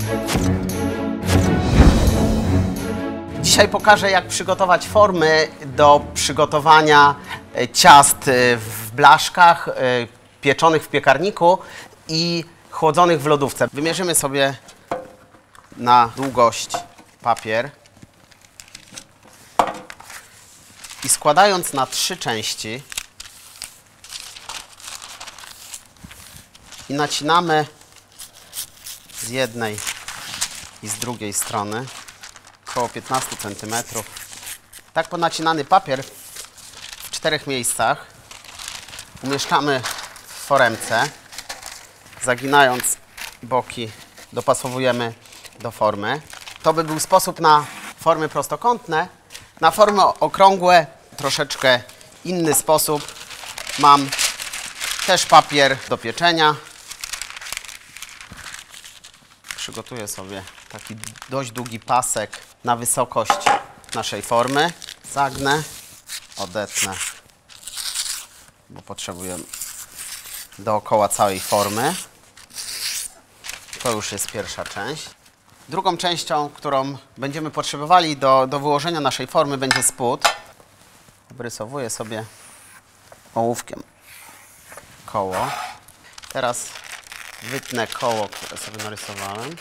Dzisiaj pokażę, jak przygotować formy do przygotowania ciast w blaszkach, pieczonych w piekarniku i chłodzonych w lodówce. Wymierzymy sobie na długość papier i składając na 3 części i nacinamy z jednej i z drugiej strony około 15 cm. Tak ponacinany papier w 4 miejscach umieszczamy w foremce. Zaginając boki dopasowujemy do formy. To by był sposób na formy prostokątne. Na formy okrągłe troszeczkę inny sposób. Mam też papier do pieczenia. Przygotuję sobie taki dość długi pasek na wysokość naszej formy. Zagnę, odetnę, bo potrzebujemy dookoła całej formy. To już jest pierwsza część. Drugą częścią, którą będziemy potrzebowali do wyłożenia naszej formy, będzie spód. Obrysowuję sobie ołówkiem koło. Teraz wytnę koło, które sobie narysowałem.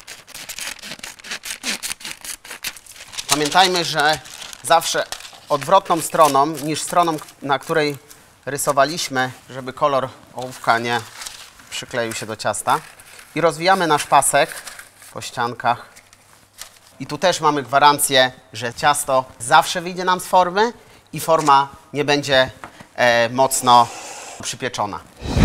Pamiętajmy, że zawsze odwrotną stroną niż stroną, na której rysowaliśmy, żeby kolor ołówka nie przykleił się do ciasta. I rozwijamy nasz pasek po ściankach. I tu też mamy gwarancję, że ciasto zawsze wyjdzie nam z formy i forma nie będzie mocno przypieczona.